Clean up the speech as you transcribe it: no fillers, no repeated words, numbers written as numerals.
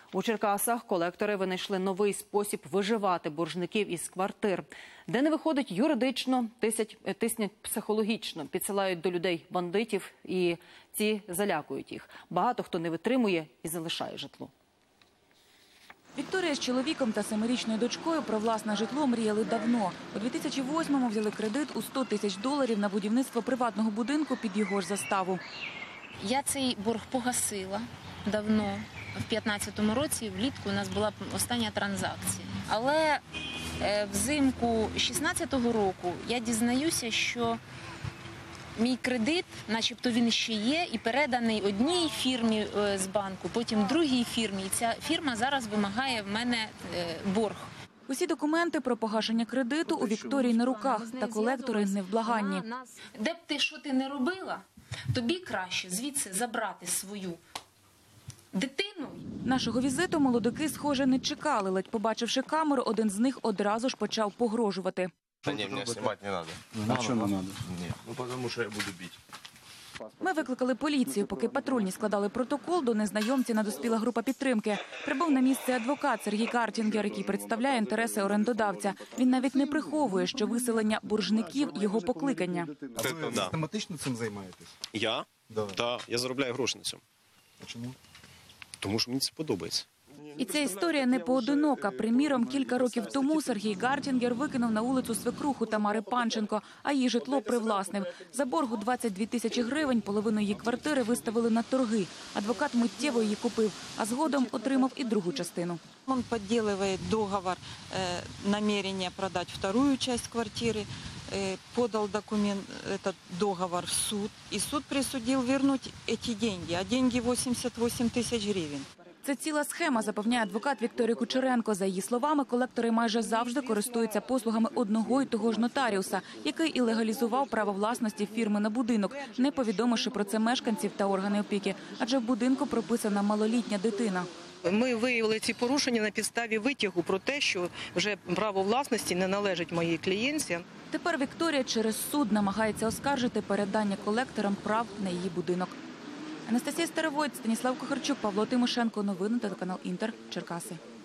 У Черкасах колектори винайшли новий спосіб виживати боржників із квартир. Де не виходить юридично, тиснять психологічно, підсилають до людей бандитів і ці залякують їх. Багато хто не витримує і залишає житло. Вікторія з чоловіком та 7-річною дочкою про власне житло мріяли давно. У 2008-му взяли кредит у $100 тисяч на будівництво приватного будинку під його ж заставу. Я цей борг погасила давно. В 2015 році влітку у нас була остання транзакція. Але взимку 2016 року я дізнаюся, що мій кредит, начебто він ще є, і переданий одній фірмі з банку, потім другій фірмі. І ця фірма зараз вимагає в мене борг. Усі документи про погашення кредиту у Вікторії на руках, та колектори невблаганні. Де б ти, що ти не робила, тобі краще звідси забрати свою дитину. Нашого візиту молодики, схоже, не чекали. Ледь побачивши камеру, один з них одразу ж почав погрожувати. Ні, мене знімати не треба. А що не треба? Ні, тому що я буду бити. Ми викликали поліцію. Поки патрульні складали протокол, до незнайомця надоспіла група підтримки. Прибув на місце адвокат Сергій Гартінгер, який представляє інтереси орендодавця. Він навіть не приховує, що виселення боржників – його покликання. А ви систематично цим займаєтесь? Я? Да. Так, я заробляю гроші на цьому. А чому? Тому що мені це подобається. І ця історія не поодинока. Приміром, кілька років тому Сергій Гартінгер викинув на вулицю свекруху Тамари Панченко, а її житло привласнив. За боргу 22 тисячі гривень половину її квартири виставили на торги. Адвокат миттєво її купив, а згодом отримав і другу частину. Он подделывает договор, намерение продать вторую часть квартиры, подал документ, этот договор в суд, и суд присудил вернуть эти деньги, а деньги 88 тысяч гривен. Це ціла схема, запевняє адвокат Вікторії Кучеренко. За її словами, колектори майже завжди користуються послугами одного й того ж нотаріуса, який і легалізував право власності фірми на будинок, не повідомивши про це мешканців та органи опіки, адже в будинку прописана малолітня дитина. Ми виявили ці порушення на підставі витягу про те, що вже право власності не належить моїй клієнтці. Тепер Вікторія через суд намагається оскаржити передання колекторам прав на її будинок. Анастасія Старовойт, Станіслав Кухарчук, Павло Тимошенко. Новини телеканал Інтер. Черкаси.